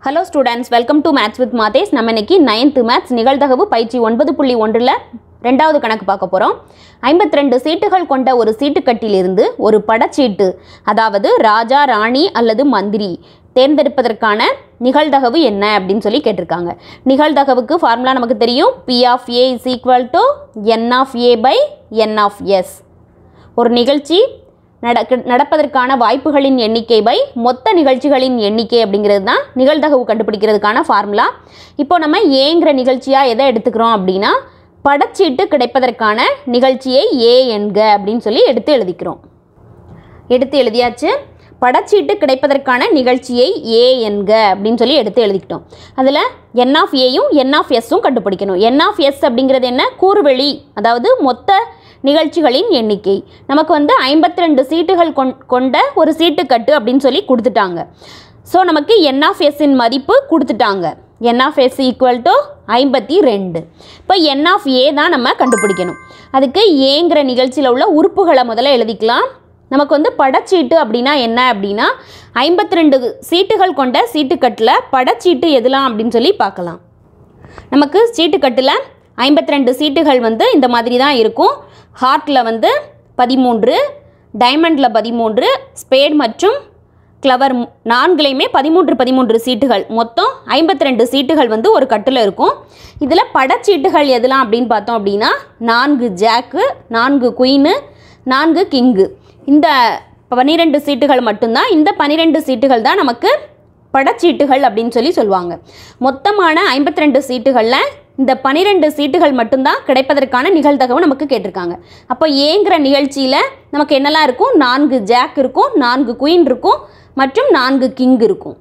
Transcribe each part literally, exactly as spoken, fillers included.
Hello students, welcome to Maths with Mathesh. நம்ம இன்னைக்கு ninth Maths நிகழ்தகவு பயிற்சி ஒன்பது புள்ளி ஒன்று ல இரண்டாவது கணக்கு பார்க்க போறோம். ஐம்பத்தி இரண்டு சீட்டுகள் கொண்ட ஒரு சீட்டுக்கட்டிலிருந்து ஒரு படச்சீட்டு, அதாவது ராஜா, ராணி அல்லது மந்திரி தேர்ந்தெடுப்பதற்கான நிகழ்தகவு என்ன அப்படினு சொல்லி கேட்டிருக்காங்க. நிகழ்தகவுக்கு ஃபார்முலா நமக்கு தெரியும். P of A is equal to N of A by N of S. ஒரு நிகழ்ச்சி நடப்பதற்கான வாய்ப்புகளின் எண்ணிக்கை பை மொத்த நிகழ்ச்சிகளின் எண்ணிக்கை அப்படிங்கிறது தான் நிகழ்தகவு கண்டுபிடிக்கிறதுக்கான ஃபார்முலா. இப்போ நம்ம ஏங்கிற நிகழ்ச்சியாக எதை எடுத்துக்கிறோம் அப்படின்னா, படச்சீட்டு கிடைப்பதற்கான நிகழ்ச்சியை ஏ என்க அப்படின்னு சொல்லி எடுத்து எழுதிக்கிறோம். எடுத்து எழுதியாச்சு. படச்சீட்டு கிடைப்பதற்கான நிகழ்ச்சியை ஏ என்க அப்படின்னு சொல்லி எடுத்து எழுதிக்கிட்டோம். அதில் என் ஆஃப் ஏயும் என் ஆஃப் எஸ்ஸும் கண்டுபிடிக்கணும். என் ஆஃப் எஸ் அப்படிங்கிறது என்ன? கூறுவெளி, அதாவது மொத்த நிகழ்ச்சிகளின் எண்ணிக்கை. நமக்கு வந்து ஐம்பத்தி ரெண்டு சீட்டுகள் கொண்ட ஒரு சீட்டுக்கட்டு அப்படின்னு சொல்லி கொடுத்துட்டாங்க. ஸோ நமக்கு என் ஆஃப் எஸ்ஸின் மதிப்பு கொடுத்துட்டாங்க. N of S equal to ஐம்பத்தி ரெண்டு. இப்போ என் ஆஃப் ஏ தான் நம்ம கண்டுபிடிக்கணும். அதுக்கு ஏங்கிற நிகழ்ச்சியில் உள்ள உறுப்புகளை முதல்ல எழுதிக்கலாம். நமக்கு வந்து படச்சீட்டு அப்படின்னா என்ன அப்படின்னா, ஐம்பத்தி ரெண்டு சீட்டுகள் கொண்ட சீட்டுக்கட்டில் படச்சீட்டு எதுலாம் அப்படின்னு சொல்லி பார்க்கலாம். நமக்கு சீட்டுக்கட்டில் ஐம்பத்தி ரெண்டு சீட்டுகள் வந்து இந்த மாதிரி தான் இருக்கும். ஹார்ட்டில் வந்து பதிமூன்று, டைமண்டில் பதிமூன்று, ஸ்பேட் மற்றும் கிளவர் நான்குலையுமே பதிமூன்று பதிமூன்று சீட்டுகள், மொத்தம் ஐம்பத்தி ரெண்டு சீட்டுகள் வந்து ஒரு கட்டில் இருக்கும். இதில் படச்சீட்டுகள் எதுலாம் அப்படின்னு பார்த்தோம் அப்படின்னா, நான்கு ஜாக்கு, நான்கு குயினு, நான்கு கிங்கு, இந்த பன்னிரெண்டு சீட்டுகள் மட்டும்தான். இந்த பன்னிரெண்டு சீட்டுகள் தான் நமக்கு படச்சீட்டுகள் அப்படின்னு சொல்லி சொல்லுவாங்க. மொத்தமான ஐம்பத்தி ரெண்டு சீட்டுகளில் இந்த பன்னிரெண்டு சீட்டுகள் மட்டும்தான் கிடைப்பதற்கான நிகழ்தகவு நமக்கு கேட்டிருக்காங்க. அப்போ ஏங்கிற நிகழ்ச்சியில் நமக்கு என்னெல்லாம் இருக்கும்? நான்கு ஜாக் இருக்கும், நான்கு குயின் இருக்கும் மற்றும் நான்கு கிங் இருக்கும்.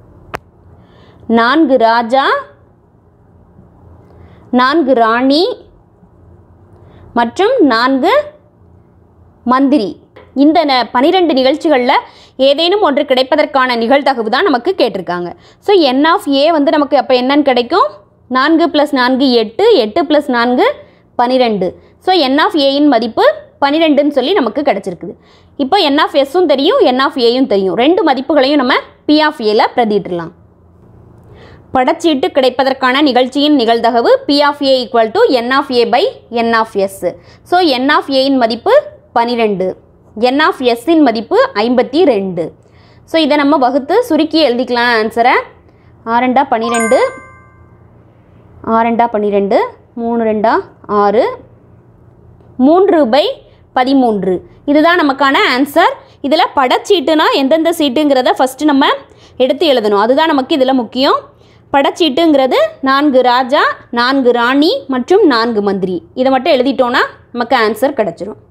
நான்கு ராஜா, நான்கு ராணி மற்றும் நான்கு மந்திரி. இந்த பன்னிரெண்டு நிகழ்ச்சிகளில் ஏதேனும் ஒன்று கிடைப்பதற்கான நிகழ்தகவு தான் நமக்கு கேட்டிருக்காங்க. ஸோ என் ஆஃப் ஏ வந்து நமக்கு அப்போ என்னன்னு கிடைக்கும்? நான்கு ப்ளஸ் நான்கு எட்டு, எட்டு ப்ளஸ் நான்கு பன்னிரெண்டு. ஸோ என் ஆஃப் ஏயின் மதிப்பு பன்னிரெண்டுன்னு சொல்லி நமக்கு கிடச்சிருக்குது. இப்போ என் ஆஃப் எஸ்ஸும் தெரியும், என் ஆஃப் ஏயும் தெரியும். ரெண்டு மதிப்புகளையும் நம்ம பி ஆஃப் ஏல பிரதியிடலாம். படச்சீட்டு கிடைப்பதற்கான நிகழ்ச்சியின் நிகழ்தகவு P of A equal to N of A by N of S. So N of Aயின் மதிப்பு பன்னிரெண்டு, N of Sஇன் மதிப்பு ஐம்பத்தி ரெண்டு. ஸோ இதை நம்ம வகுத்து சுருக்கி எழுதிக்கலாம் ஆன்சரை. ஆரெண்டா பன்னிரெண்டு, ஆரெண்டா பன்னிரெண்டு, மூணு ரெண்டா ஆறு, மூன்று பை பதிமூன்று. இதுதான் நமக்கான ஆன்சர். இதில் படச்சீட்டுனா எந்தெந்த சீட்டுங்கிறத ஃபஸ்ட்டு நம்ம எடுத்து எழுதணும். அதுதான் நமக்கு இதில் முக்கியம். படச்சீட்டுங்கிறது நான்கு ராஜா, நான்கு ராணி மற்றும் நான்கு மந்திரி. இதை மட்டும் எழுதிட்டோன்னா நமக்கு ஆன்சர் கிடச்சிரும்.